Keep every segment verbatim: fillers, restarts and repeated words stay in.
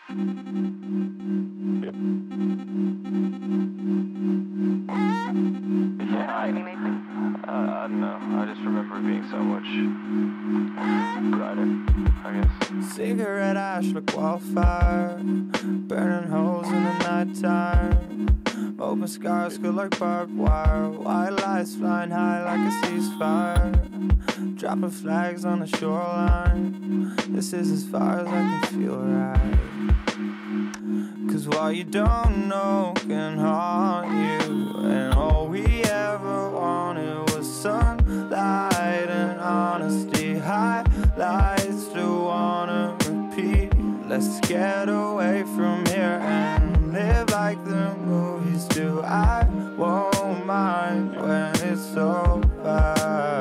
Yeah, I, uh, I don't know. I just remember it being so much brighter, I guess. Cigarette ash like wildfire, burning holes in the nighttime. Open scars could like barbed wire, white lights flying high like a ceasefire. Dropping flags on the shoreline. This is as far as I can feel right. Cause what you don't know can haunt you, and all we ever wanted was sunlight and honesty. Highlights to wanna repeat. Let's get away from here and live like the movies do. I won't mind when it's over.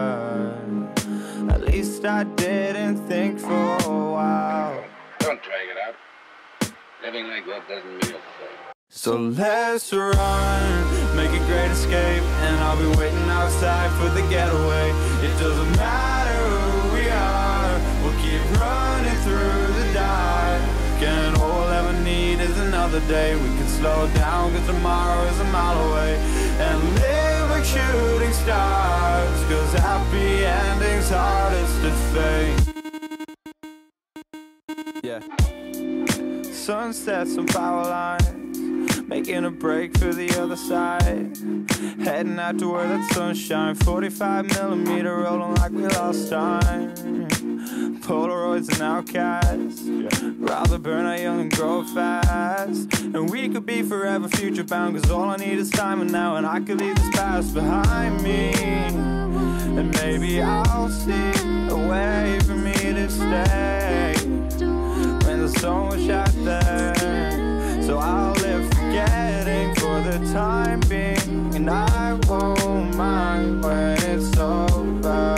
At least I didn't think for a while. Don't drag it out. Living like that doesn't mean a thing. So let's run, make a great escape, and I'll be waiting outside for the getaway. It doesn't matter who we are, we'll keep running through the dark. And all we'll ever need is another day. We can slow down cause tomorrow is a mile away, and live like shooting stars, cause happy endings hardest to fake. Yeah. Sunsets and power lines, making a break for the other side. Heading out to where that sunshine, forty-five millimeter rolling like we lost time. Polaroids and outcasts, rather burn out young and grow fast. And we could be forever future bound, cause all I need is time and now. And I could leave this past behind me, and maybe I'll see a way for me to stay when there's so much out there. So I'll live forgetting for the time being, and I won't mind when it's over.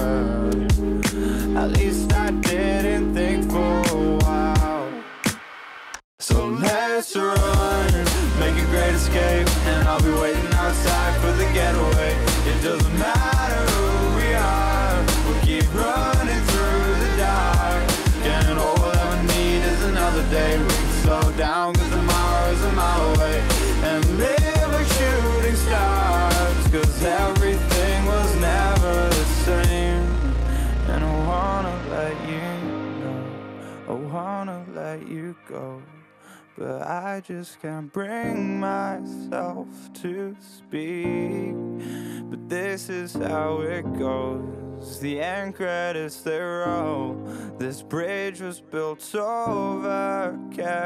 At least I didn't think for a while. So let's run, make a great escape, and I'll be waiting outside for the getaway. It doesn't matter who we are, we'll keep running through the dark. And all we'll ever need is another day. We can slow down cause tomorrow is a mile away, and live like shooting stars, cause everything was never the same. And I wanna let you know, I wanna let you go, but I just can't bring myself to speak. But this is how it goes, the end credits they roll. This bridge was built over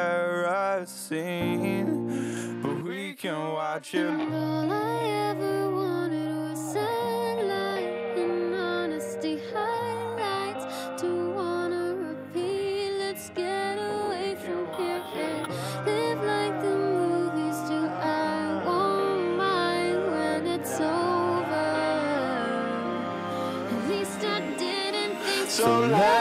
kerosene, but we can watch it. And all I ever wanted was sunlight and honesty. Highlights to wanna repeat. Let's get away from here and live like the movies do. I won't mind when it's over. At least I didn't think So let